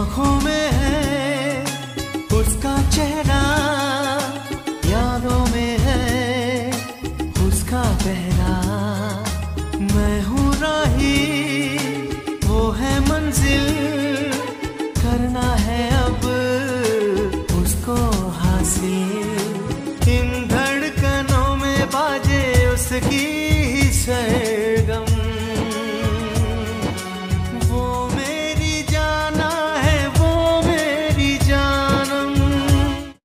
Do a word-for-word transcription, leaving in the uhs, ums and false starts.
आंखों में है उसका चेहरा, यादों में है उसका पहरा। मैं हूँ राही वो है मंजिल, करना है अब उसको हासिल। इन धड़कनों में बाजे उसकी